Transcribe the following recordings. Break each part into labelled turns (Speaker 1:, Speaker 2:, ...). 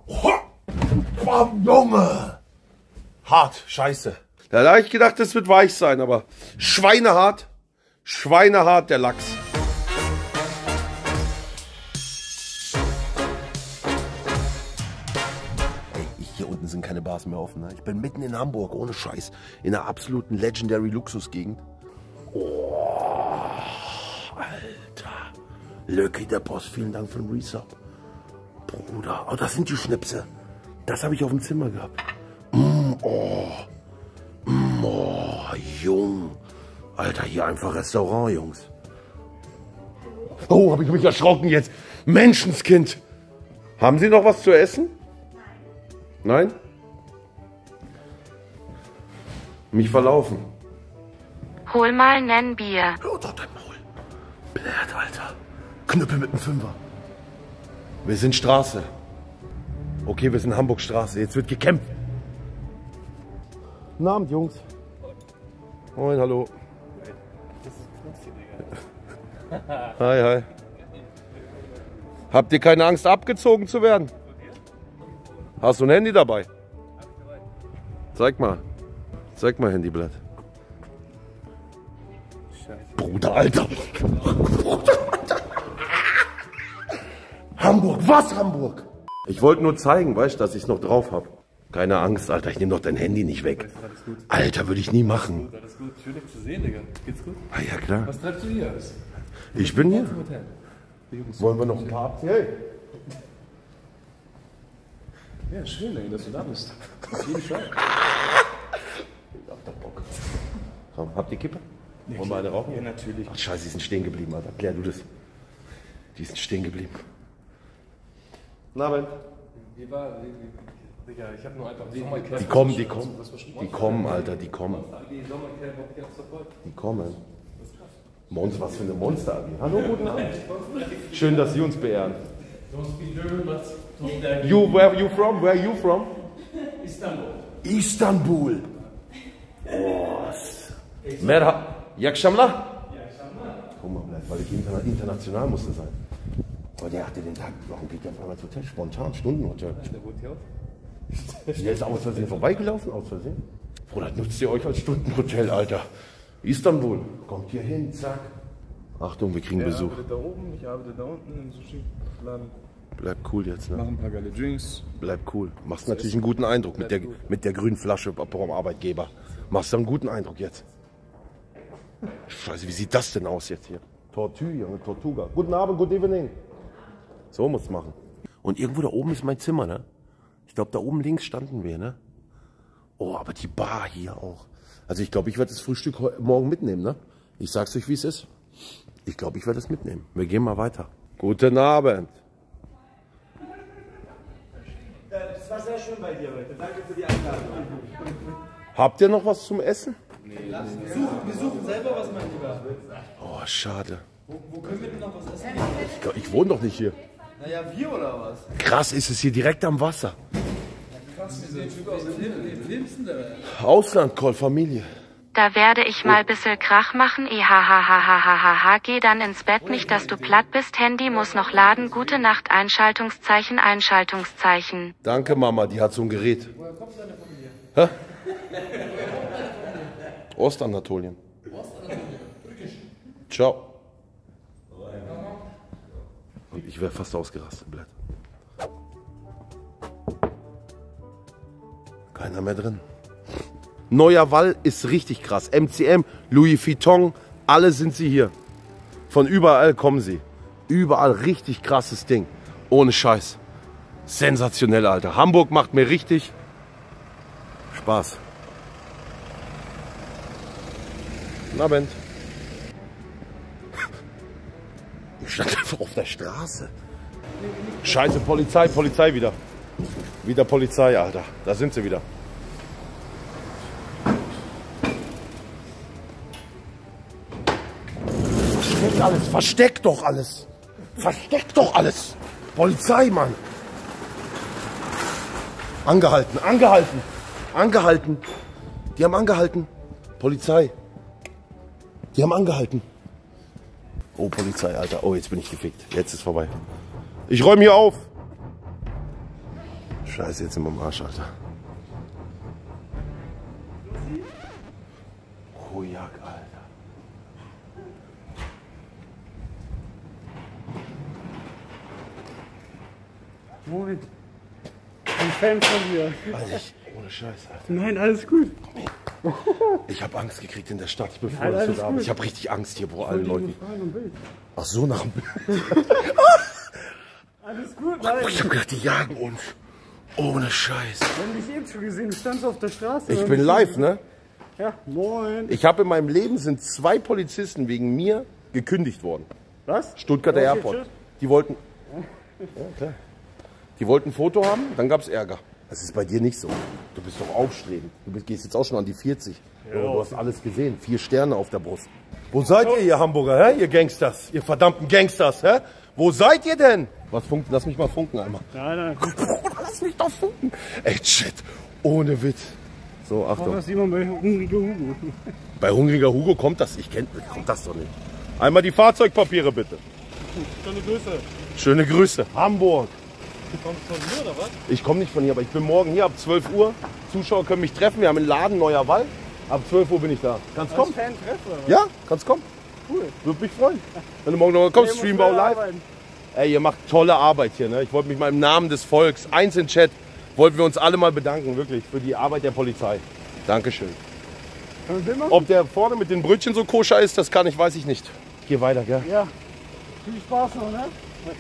Speaker 1: Oh, Junge! Hart, scheiße. Da habe ich gedacht, das wird weich sein, aber schweinehart. Schweinehart, der Lachs. Ey, hier unten sind keine Bars mehr offen. Ne? Ich bin mitten in Hamburg, ohne Scheiß. In einer absoluten Legendary Luxusgegend. Oh, Alter. Löcki, der Boss, vielen Dank für den Resub. Bruder, oh, das sind die Schnipse. Das habe ich auf dem Zimmer gehabt. Oh, Jung. Alter, hier einfach Restaurant, Jungs. Oh, habe ich mich erschrocken jetzt. Menschenskind. Haben Sie noch was zu essen? Nein? Mich verlaufen.
Speaker 2: Hol mal nen Bier.
Speaker 1: Oh, dort dein Maul. Blärt, Alter. Knüppel mit dem Fünfer. Wir sind Straße. Okay, wir sind Hamburg Straße. Jetzt wird gekämpft. Guten Abend, Jungs. Moin, hallo. Hi, hi. Habt ihr keine Angst, abgezogen zu werden? Hast du ein Handy dabei? Zeig mal. Zeig mal Handyblatt. Bruder, Alter. Hamburg, was Hamburg? Ich wollte nur zeigen, weißt du, dass ich es noch drauf habe. Keine Angst, Alter, ich nehme doch dein Handy nicht weg. Alles gut. Alter, würde ich nie machen.
Speaker 3: Alles gut, schön dich zu sehen, Digga. Geht's gut?
Speaker 1: Ah ja, klar.
Speaker 3: Was treibst du hier?
Speaker 1: Ich bin hier. Wollen wir noch ein paar abzählen?
Speaker 3: Ja, schön, Digga, dass du da bist. Auf jeden Fall.
Speaker 1: Ich hab da Bock. Komm, habt ihr Kippe? Wollen wir eine rauchen?
Speaker 3: Ja, natürlich.
Speaker 1: Ach scheiße, die sind stehen geblieben, Alter. Klär du das. Die sind stehen geblieben. Na, Ben?
Speaker 3: Digga, ich hab nur einfach
Speaker 1: Die kommen, die kommen. Die kommen, Alter, die kommen. Die kommen. Monster, was für eine Monster AG. Hallo, guten Abend. Schön, dass Sie uns beehren. Where are you from? Where are you from?
Speaker 4: Istanbul.
Speaker 1: Istanbul. Oh. Merhaba. Yakşamlar. Guck mal, weil ich international musste sein. Aber der hatte den Tag, warum geht der auf einmal ins Hotel? Spontan, Stundenhotel.
Speaker 3: Der wohnt hier auch.
Speaker 1: Der ist aus Versehen vorbeigelaufen, aus Versehen. Bruder, nutzt ihr euch als Stundenhotel, Alter. Istanbul, kommt hier hin, zack. Achtung, wir kriegen Besuch.
Speaker 3: Ich arbeite da oben, ich arbeite da unten im Sushi-Laden.
Speaker 1: Bleib cool jetzt, ne?
Speaker 3: Mach ein paar geile Drinks.
Speaker 1: Bleib cool. Machst natürlich einen guten Eindruck mit der grünen Flasche vom Arbeitgeber. Machst du einen guten Eindruck jetzt. Scheiße, wie sieht das denn aus jetzt hier? Tortue, Junge, Tortuga. Guten Abend, good evening. So muss es machen. Und irgendwo da oben ist mein Zimmer, ne? Ich glaube, da oben links standen wir, ne? Oh, aber die Bar hier auch. Also ich glaube, ich werde das Frühstück morgen mitnehmen, ne? Ich sag's euch, wie es ist. Ich glaube, ich werde es mitnehmen. Wir gehen mal weiter. Guten Abend.
Speaker 4: Das war sehr schön bei dir heute. Danke für die Einladung.
Speaker 1: Habt ihr noch was zum Essen?
Speaker 4: Nee. Wir suchen selber was, mein Lieber.
Speaker 1: Oh, schade.
Speaker 4: Wo können wir denn noch was essen?
Speaker 1: Ich wohne doch nicht hier.
Speaker 4: Naja, wir oder was?
Speaker 1: Krass, ist es hier direkt am Wasser.
Speaker 4: Krass, wir sind Typ aus dem Filmsten der
Speaker 1: Ausland, Call Familie.
Speaker 2: Da werde ich mal bissel Krach machen. Hahaha, geh dann ins Bett, nicht dass du platt bist. Handy muss noch laden. Gute Nacht, Einschaltungszeichen, Einschaltungszeichen.
Speaker 1: Danke, Mama, die hat so ein Gerät.
Speaker 4: Woher kommt deine Familie?
Speaker 1: Hä? Ostanatolien.
Speaker 4: Türkisch.
Speaker 1: Ciao. Und ich wäre fast ausgerastet, Blatt. Keiner mehr drin. Neuer Wall ist richtig krass. MCM, Louis Vuitton, alle sind sie hier. Von überall kommen sie. Überall richtig krasses Ding. Ohne Scheiß. Sensationell, Alter. Hamburg macht mir richtig Spaß. Na, Bent. Ich stand einfach auf der Straße. Scheiße, Polizei wieder. Wieder Polizei, Alter. Da sind sie wieder. Versteckt alles, versteckt doch alles. Versteckt doch alles. Polizei, Mann. Angehalten, angehalten, angehalten. Die haben angehalten. Polizei. Die haben angehalten. Oh, Polizei, Alter. Oh, jetzt bin ich gefickt. Jetzt ist vorbei. Ich räume hier auf. Scheiße, jetzt sind wir am Arsch, Alter. Hojak, Alter.
Speaker 5: Moin. Ein Fan von mir.
Speaker 1: Alter, ohne Scheiß, Alter.
Speaker 5: Nein, alles gut.
Speaker 1: Ich habe Angst gekriegt in der Stadt, bevor
Speaker 5: Nein,
Speaker 1: du
Speaker 5: alles
Speaker 1: da
Speaker 5: gut.
Speaker 1: bist. Ich habe richtig Angst hier vor allen Leuten.
Speaker 5: Bild.
Speaker 1: Ach so, nach dem Bild.
Speaker 5: Alles gut, nein.
Speaker 1: Ich habe gedacht, die jagen uns. Ohne Scheiß.
Speaker 5: Wir haben dich eben schon gesehen, du standst auf der Straße.
Speaker 1: Ich bin live, ne?
Speaker 5: Ja, moin.
Speaker 1: Ich habe in meinem Leben sind 2 Polizisten wegen mir gekündigt worden.
Speaker 5: Was?
Speaker 1: Stuttgarter
Speaker 5: Ja,
Speaker 1: Airport.
Speaker 5: tschüss.
Speaker 1: Die wollten. Ja, klar. Die wollten ein Foto haben, dann gab es Ärger. Das ist bei dir nicht so. Du bist doch aufstrebend. Gehst jetzt auch schon an die 40. Ja, du hast alles gesehen. 4 Sterne auf der Brust. Wo seid ihr Hamburger, hä? Ihr Gangsters? Ihr verdammten Gangsters, hä? Wo seid ihr denn? Was funken? Lass mich mal funken einmal.
Speaker 5: Nein.
Speaker 1: Lass mich doch funken. Ey, shit. Ohne Witz. So, Achtung.
Speaker 5: Was jemand bei Hungriger Hugo?
Speaker 1: Bei Hungriger Hugo kommt das. Kommt das doch nicht. Einmal die Fahrzeugpapiere bitte.
Speaker 5: Schöne Grüße.
Speaker 1: Schöne Grüße. Hamburg.
Speaker 5: Du kommst von hier oder was?
Speaker 1: Ich komme nicht von hier, aber ich bin morgen hier ab 12 Uhr. Zuschauer können mich treffen. Wir haben einen Laden Neuer Wall. Ab 12 Uhr bin ich da. Kannst kommen?
Speaker 5: Fan-Treff oder was?
Speaker 1: Ja, kannst kommen.
Speaker 5: Cool.
Speaker 1: Würde mich freuen. Wenn du morgen noch kommst,
Speaker 5: Nee,
Speaker 1: Streambau
Speaker 5: muss
Speaker 1: live.
Speaker 5: arbeiten.
Speaker 1: Ey, ihr macht tolle Arbeit hier. Ne? Ich wollte mich mal im Namen des Volks, eins in Chat, wollten wir uns alle mal bedanken, wirklich, für die Arbeit der Polizei. Dankeschön.
Speaker 5: Können wir ein Bild machen?
Speaker 1: Ob der vorne mit den Brötchen so koscher ist, das kann ich, weiß ich nicht. Geh weiter, gell?
Speaker 5: Ja. Viel Spaß noch, ne?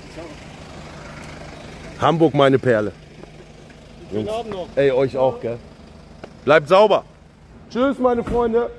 Speaker 1: Hamburg, meine Perle.
Speaker 5: Guten Abend noch.
Speaker 1: Ey, euch auch, gell? Bleibt sauber. Tschüss, meine Freunde.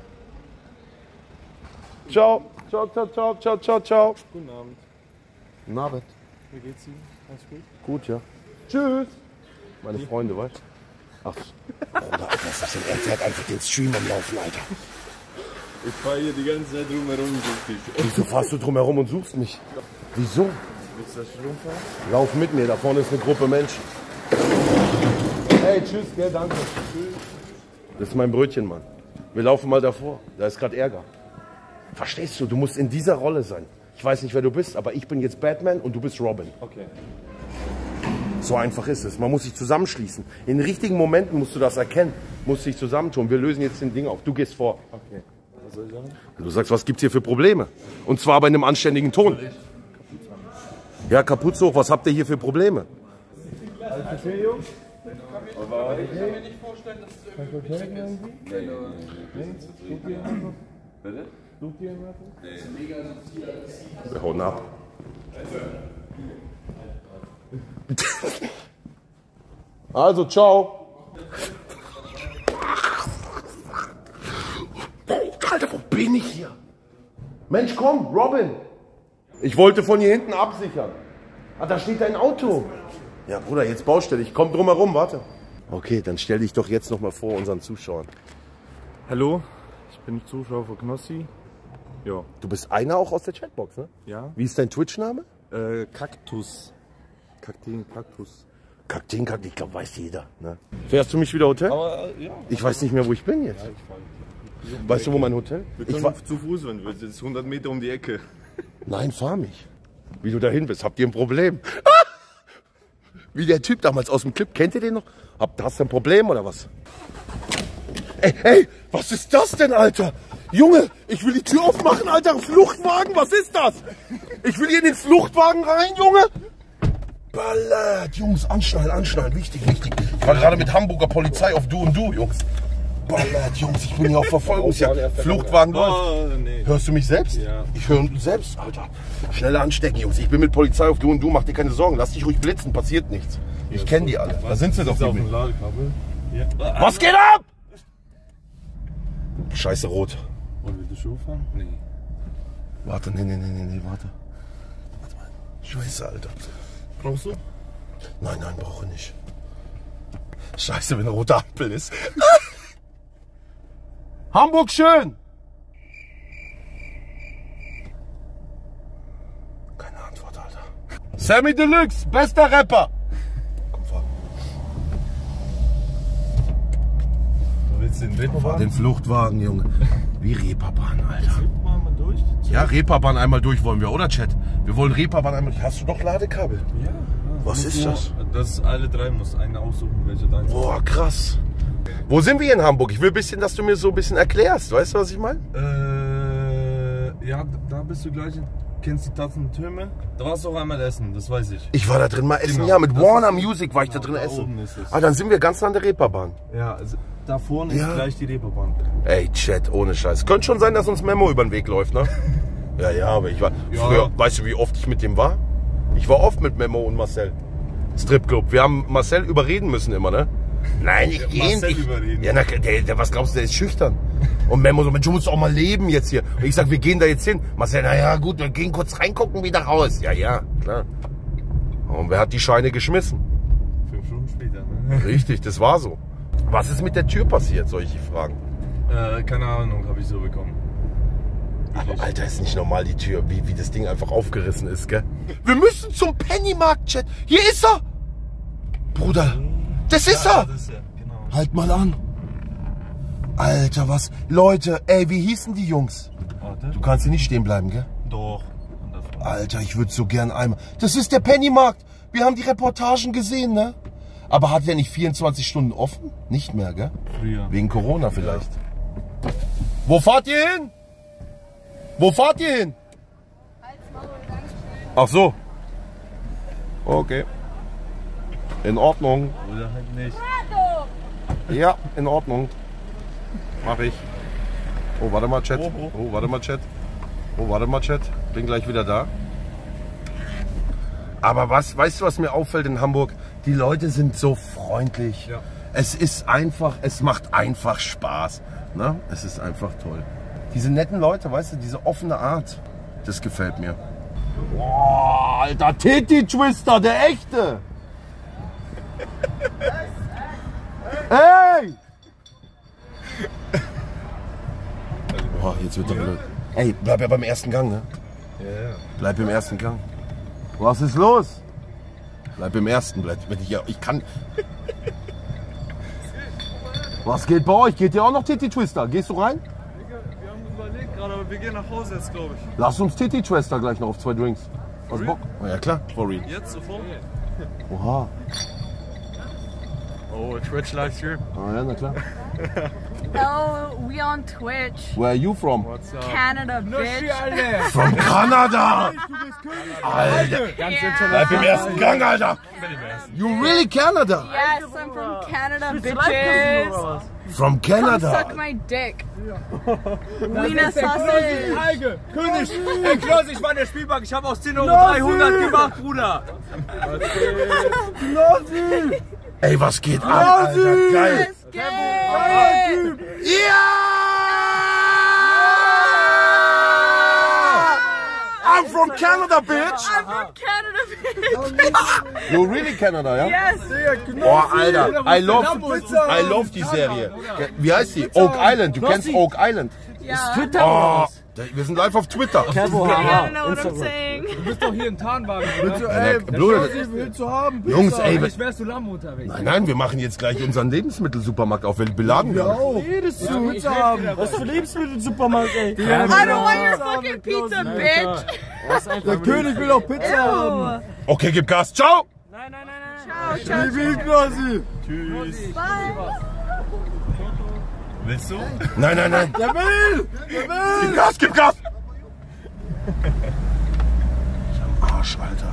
Speaker 1: Ciao. Ciao, ciao, ciao, ciao, ciao, ciao.
Speaker 5: Guten Abend.
Speaker 1: Guten Abend.
Speaker 5: Wie geht's Ihnen? Alles gut?
Speaker 1: Gut, ja. Tschüss. Meine Freunde, weißt du? Ach, Bruder, Alter, was ist denn? Er hat einfach den Stream am Laufen, Alter.
Speaker 3: Ich fahre hier die ganze Zeit drumherum und such dich.
Speaker 1: Wieso fährst du drumherum und suchst mich? Wieso?
Speaker 3: Willst du das schon rumfahren?
Speaker 1: Lauf mit mir, da vorne ist eine Gruppe Menschen. Hey, tschüss, gell, danke. Das ist mein Brötchen, Mann. Wir laufen mal davor. Da ist gerade Ärger. Verstehst du? Du musst in dieser Rolle sein. Ich weiß nicht, wer du bist, aber ich bin jetzt Batman und du bist Robin.
Speaker 3: Okay.
Speaker 1: So einfach ist es. Man muss sich zusammenschließen. In richtigen Momenten musst du das erkennen. Musst dich zusammentun. Wir lösen jetzt den Ding auf. Du gehst vor.
Speaker 3: Okay. Was soll ich sagen?
Speaker 1: Du sagst, was gibt's hier für Probleme? Und zwar bei einem anständigen Ton. Ja, Kapuze hoch. Was habt ihr hier für Probleme? Wir hauen ab. Also, ciao. Alter, wo bin ich hier? Mensch, komm, Robin. Ich wollte von hier hinten absichern. Ah, da steht dein Auto. Ja, Bruder, jetzt Baustelle. Ich komm drum herum, warte. Okay, dann stell dich doch jetzt noch mal vor unseren Zuschauern.
Speaker 3: Hallo, ich bin Zuschauer von Knossi. Ja.
Speaker 1: Du bist einer auch aus der Chatbox, ne?
Speaker 3: Ja.
Speaker 1: Wie ist dein Twitch-Name?
Speaker 3: Kaktus. Kakteen, Kaktus.
Speaker 1: Kakteen, ich glaube, weiß jeder. Ne? Fährst du mich wieder Hotel?
Speaker 3: Aber ja.
Speaker 1: Ich weiß nicht mehr, wo ich bin jetzt. Weißt du, wo mein Hotel?
Speaker 3: Wir
Speaker 1: Ich
Speaker 3: können
Speaker 1: war,
Speaker 3: zu Fuß, wenn du willst. Das ist 100 Meter um die Ecke.
Speaker 1: nein, fahr mich. Wie du dahin bist, habt ihr ein Problem? Wie der Typ damals aus dem Clip, kennt ihr den noch? Hast du ein Problem oder was? Ey, was ist das denn, Alter? Junge, ich will die Tür aufmachen, Alter. Fluchtwagen, was ist das? Ich will hier in den Fluchtwagen rein, Junge. Ballert, Jungs, anschnallen, wichtig. Ich war gerade mit Hamburger Polizei auf Du und Du, Jungs. Ballert, Jungs, ich bin hier auf Verfolgungsjagd. Fluchtwagen läuft.
Speaker 3: Nee.
Speaker 1: Hörst du mich selbst?
Speaker 3: Ja.
Speaker 1: Ich höre uns selbst, Alter. Schneller anstecken, Jungs. Ich bin mit Polizei auf Du und Du, mach dir keine Sorgen. Lass dich ruhig blitzen, passiert nichts. Ich kenne die alle. Da sind sie doch,
Speaker 3: Auf
Speaker 1: die
Speaker 3: dem Ladekabel. Ja.
Speaker 1: Was geht ab? Scheiße rot.
Speaker 3: Und willst du Schuh fahren? Nee.
Speaker 1: Warte, nee, warte. Warte mal. Scheiße, Alter.
Speaker 3: Brauchst du?
Speaker 1: Nein, brauche nicht. Scheiße, wenn eine rote Ampel ist. Hamburg schön! Keine Antwort, Alter. Sammy Deluxe, bester Rapper! Komm, fahr.
Speaker 3: Du willst den Reeperbahn?
Speaker 1: Fahr den Fluchtwagen, Junge. Wie Reeperbahn, Alter.
Speaker 3: Reeperbahn mal durch?
Speaker 1: Ja, Reeperbahn einmal durch wollen wir, oder Chat? Wir wollen Reeperbahn einmal durch. Hast du noch Ladekabel?
Speaker 3: Ja.
Speaker 1: Was ist das?
Speaker 3: Das ist alle drei, muss eine aussuchen, welche dein ist.
Speaker 1: Boah, krass. Wo sind wir hier in Hamburg? Ich will ein bisschen, dass du mir so ein bisschen erklärst. Weißt du, was ich meine?
Speaker 3: Ja, da bist du gleich. Kennst die Tatzentürme? Da warst du auch einmal essen, das weiß ich.
Speaker 1: Ich war da drin mal essen.
Speaker 3: Genau.
Speaker 1: Ja, mit
Speaker 3: Das
Speaker 1: Warner
Speaker 3: ist-
Speaker 1: Music war ich da drin
Speaker 3: da
Speaker 1: essen.
Speaker 3: oben ist es.
Speaker 1: Ah, dann sind wir ganz an der Reeperbahn.
Speaker 3: Ja, also da vorne
Speaker 1: Ja.
Speaker 3: ist gleich die Reeperbahn.
Speaker 1: Ey, Chat, ohne Scheiß. Könnte schon sein, dass uns Memo über den Weg läuft, ne? Ja, aber ich war.
Speaker 3: Ja.
Speaker 1: Früher, weißt du, wie oft ich mit dem war? Ich war oft mit Memo und Marcel. Stripclub. Wir haben Marcel überreden müssen immer, ne? Nein, ich gehe
Speaker 3: Marcel
Speaker 1: nicht.
Speaker 3: überreden.
Speaker 1: Ja, der, was glaubst du, der ist schüchtern. Und Memo so, Mensch, du musst auch mal leben jetzt hier. Und ich sag, wir gehen da jetzt hin. Marcel, naja, gut, wir gehen kurz reingucken, wieder raus. Ja, klar. Und wer hat die Scheine geschmissen?
Speaker 3: 5 Stunden später, ne?
Speaker 1: Richtig, das war so. Was ist mit der Tür passiert, soll ich fragen?
Speaker 3: Keine Ahnung, habe ich so bekommen.
Speaker 1: Aber Alter, ist nicht normal die Tür, wie das Ding einfach aufgerissen ist, gell? Wir müssen zum Pennymarkt, Chat. Hier ist er! Bruder, das ist er!
Speaker 3: Das ist ja, genau.
Speaker 1: Halt mal an. Alter, was? Leute, ey, wie hießen die Jungs?
Speaker 3: Warte.
Speaker 1: Du kannst hier nicht stehen bleiben, gell?
Speaker 3: Doch.
Speaker 1: Alter, ich würde so gern einmal... Das ist der Pennymarkt. Wir haben die Reportagen gesehen, ne? Aber hat der nicht 24 Stunden offen? Nicht mehr, gell?
Speaker 3: Früher.
Speaker 1: Wegen Corona vielleicht. Wo fahrt ihr hin? Wo fahrt ihr hin? Ach so. Okay. In Ordnung.
Speaker 3: Oder halt nicht.
Speaker 1: Ja, in Ordnung. Mach ich. Oh, warte mal, Chat. Oh, warte mal, Chat. Oh, warte mal, Chat. Bin gleich wieder da. Aber weißt du, was mir auffällt in Hamburg? Die Leute sind so freundlich.
Speaker 3: Ja.
Speaker 1: Es ist einfach, es macht einfach Spaß. Ne? Es ist einfach toll. Diese netten Leute, weißt du, diese offene Art, das gefällt mir. Boah, Alter, Titi Twister, der echte. Hey! Boah, jetzt wird doch blöd. Ey, bleib ja beim ersten Gang, ne?
Speaker 3: Ja.
Speaker 1: Bleib im ersten Gang. Was ist los? Bleib im ersten, ich kann... Was geht bei euch? Geht ihr auch noch Titi Twister? Gehst du rein?
Speaker 5: Wir haben überlegt gerade, aber wir gehen nach Hause jetzt, glaube ich.
Speaker 1: Lass uns Titi Twister gleich noch auf 2 Drinks. Was Bock? Oh, ja klar, for real.
Speaker 5: Jetzt sofort?
Speaker 1: Oha.
Speaker 5: Oh, Twitch Livestream.
Speaker 1: Ah ja, na klar.
Speaker 6: Oh, we on Twitch.
Speaker 1: Where are you from?
Speaker 5: What's up?
Speaker 6: Canada, bitch.
Speaker 1: From Canada! Alter!
Speaker 6: Yeah.
Speaker 1: Bleib im ersten Gang, Alter! You really Canada?
Speaker 6: Yes, I'm from Canada, bitches.
Speaker 1: From
Speaker 6: Come
Speaker 1: Canada?
Speaker 6: suck my dick. Wiener Sausage.
Speaker 5: Heike, König. Ey, Klaus, ich war in der Spielbank. Ich habe aus 10 Euro 300 gemacht, Bruder.
Speaker 1: Ey, was geht ab, Alter? Geil!
Speaker 6: Let's get it.
Speaker 1: I'm from Canada, bitch!
Speaker 6: I'm from Canada, bitch.
Speaker 1: You really Canada, ja?
Speaker 6: Yes.
Speaker 1: Boah, Alter, I love die Serie. Wie heißt die? Oak Island, du kennst Oak Island.
Speaker 6: Ja.
Speaker 1: Oh, wir sind live auf Twitter.
Speaker 6: I don't know what I'm saying.
Speaker 5: Du bist doch hier im Tarnwagen,
Speaker 1: Ey, Bruder,
Speaker 5: willst du haben?
Speaker 1: Jungs, ey,
Speaker 5: Ich wärst du Lamm unterwegs.
Speaker 1: nein, wir machen jetzt gleich unseren Lebensmittelsupermarkt auf. Wir beladen wir auch.
Speaker 5: Redest du? Willst du haben? Was für Lebensmittelsupermarkt, ey?
Speaker 6: I don't want your fucking pizza, bitch.
Speaker 5: Der König will auch Pizza haben.
Speaker 6: Ew.
Speaker 1: Okay, gib Gas. Ciao.
Speaker 6: Ciao, ciao.
Speaker 5: Wie will quasi?
Speaker 3: Tschüss.
Speaker 6: Bye.
Speaker 3: Willst du?
Speaker 1: Nein.
Speaker 5: Der will!
Speaker 1: Gib Gas, gib Gas. Ich am Arsch, Alter.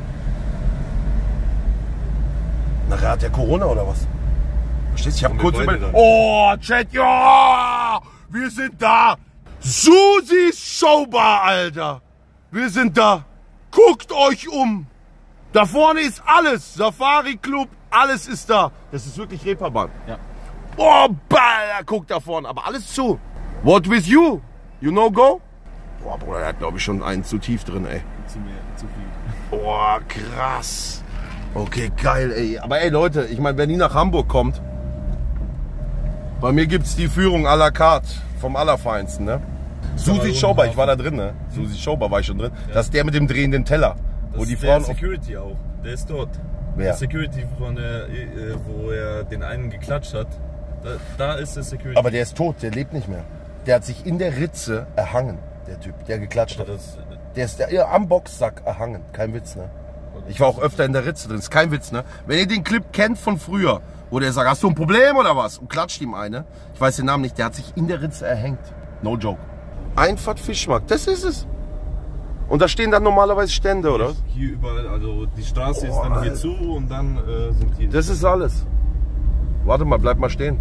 Speaker 1: Nachher hat der Corona oder was? Verstehst du? Ich hab kurz
Speaker 3: beide
Speaker 1: über...
Speaker 3: dann.
Speaker 1: Oh, Chat, ja! Wir sind da. Susis Showbar, Alter. Wir sind da. Guckt euch um. Da vorne ist alles. Safari Club, alles ist da. Das ist wirklich Reeperbahn.
Speaker 3: Ja.
Speaker 1: Oh, Baller, guck da vorne. Aber alles zu. What with you? You know go? Boah, Bruder, der hat, glaube ich, schon einen zu tief drin, ey.
Speaker 3: Zu viel.
Speaker 1: Boah, krass. Okay, geil, ey. Aber ey, Leute, ich meine, wenn die nach Hamburg kommt, bei mir gibt's die Führung à la carte vom Allerfeinsten, ne? Susi Schauber, ich war da drin, ne? Susi Schauber war ich schon drin. Ja. Das ist der mit dem drehenden Teller.
Speaker 3: Das
Speaker 1: wo die
Speaker 3: ist
Speaker 1: Frauen
Speaker 3: der Security auch. Der ist dort.
Speaker 1: Wer?
Speaker 3: Der Security von der, wo er den einen geklatscht hat. Da ist der Security.
Speaker 1: Aber der ist tot, der lebt nicht mehr. Der hat sich in der Ritze erhangen, der Typ, der geklatscht hat. Der ist am Boxsack erhangen, kein Witz, ne? Ich war auch öfter in der Ritze drin, ist kein Witz, ne? Wenn ihr den Clip kennt von früher, wo der sagt, hast du ein Problem oder was? Und klatscht ihm eine. Ich weiß den Namen nicht, der hat sich in der Ritze erhängt. No joke. Einfahrt Fischmarkt, das ist es. Und da stehen dann normalerweise Stände, oder?
Speaker 3: Hier überall, also die Straße ist dann hier zu und dann sind hier...
Speaker 1: Das ist alles. Warte mal, bleib mal stehen.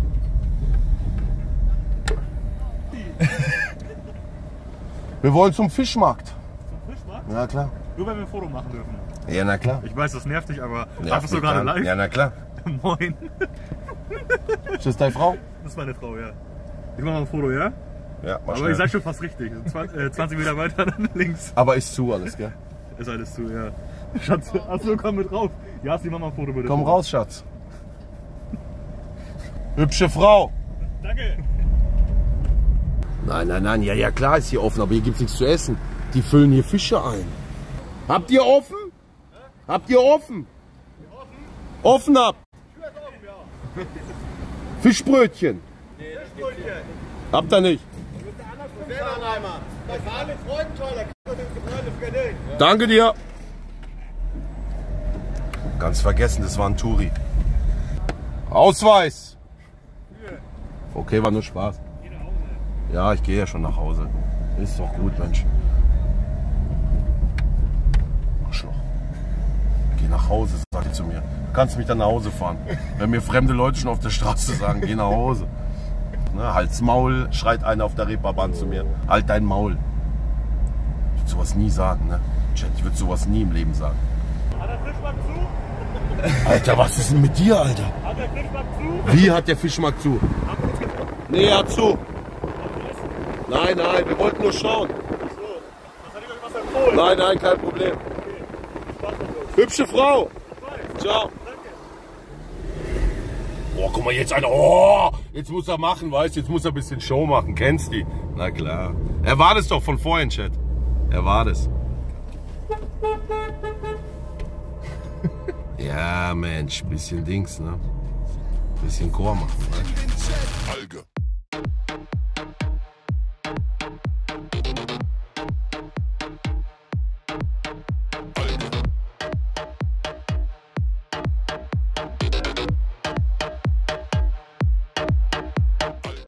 Speaker 1: Wir wollen zum Fischmarkt.
Speaker 7: Zum Fischmarkt?
Speaker 1: Ja, klar.
Speaker 7: Nur wenn wir ein Foto machen dürfen.
Speaker 1: Ja, na klar.
Speaker 7: Ich weiß, das nervt dich, aber
Speaker 1: Nervt
Speaker 7: darfst du
Speaker 1: mich
Speaker 7: gerade
Speaker 1: gar nicht.
Speaker 7: live?
Speaker 1: Ja, na klar.
Speaker 7: Moin.
Speaker 1: Ist das deine Frau?
Speaker 7: Das ist meine Frau, ja. Ich mache mal ein Foto, ja?
Speaker 1: Ja, mach
Speaker 7: Aber
Speaker 1: schnell.
Speaker 7: ihr seid schon fast richtig. 20 Meter weiter dann links.
Speaker 1: Aber ist zu alles, gell?
Speaker 7: Ist alles zu, ja. Schatz, achso, komm mit rauf. Ja, sie mach mal ein Foto bitte.
Speaker 1: Komm raus, Schatz. Hübsche Frau.
Speaker 7: Danke.
Speaker 1: Nein, nein, nein. Ja, ja, klar ist hier offen, aber hier gibt's nichts zu essen. Die füllen hier Fische ein. Habt ihr offen? Habt ihr offen? Offen habt? Fischbrötchen? Nee, Fischbrötchen. Habt ihr nicht? Danke dir. Ganz vergessen, das war ein Touri. Ausweis. Okay, war nur Spaß. Ja, ich gehe ja schon nach Hause. Ist doch gut, Mensch. Arschloch. Geh nach Hause, sagt die zu mir. Du kannst mich dann nach Hause fahren. Wenn mir fremde Leute schon auf der Straße sagen, geh nach Hause. Ne, halt's Maul, schreit einer auf der Reeperbahn zu mir. Halt dein Maul. Ich würde sowas nie sagen, ne? Chat, ich würde sowas nie im Leben sagen.
Speaker 7: Hat der Fischmarkt zu?
Speaker 1: Alter, was ist denn mit dir, Alter?
Speaker 7: Hat der Fischmarkt zu?
Speaker 1: Wie hat der Fischmarkt zu? Nee, er hat zu. Nein, nein, wir wollten nur schauen.
Speaker 7: Was hat ich euch was empfohlen?
Speaker 1: Nein, nein, kein Problem. Hübsche Frau. Ciao. Oh, guck mal, jetzt einer. Oh, jetzt muss er machen, weißt du, jetzt muss er ein bisschen Show machen. Kennst die? Na klar. Er war das doch von vorhin, Chat. Er war das. Ja, Mensch, bisschen Dings, ne? Bisschen Chor machen. Ne?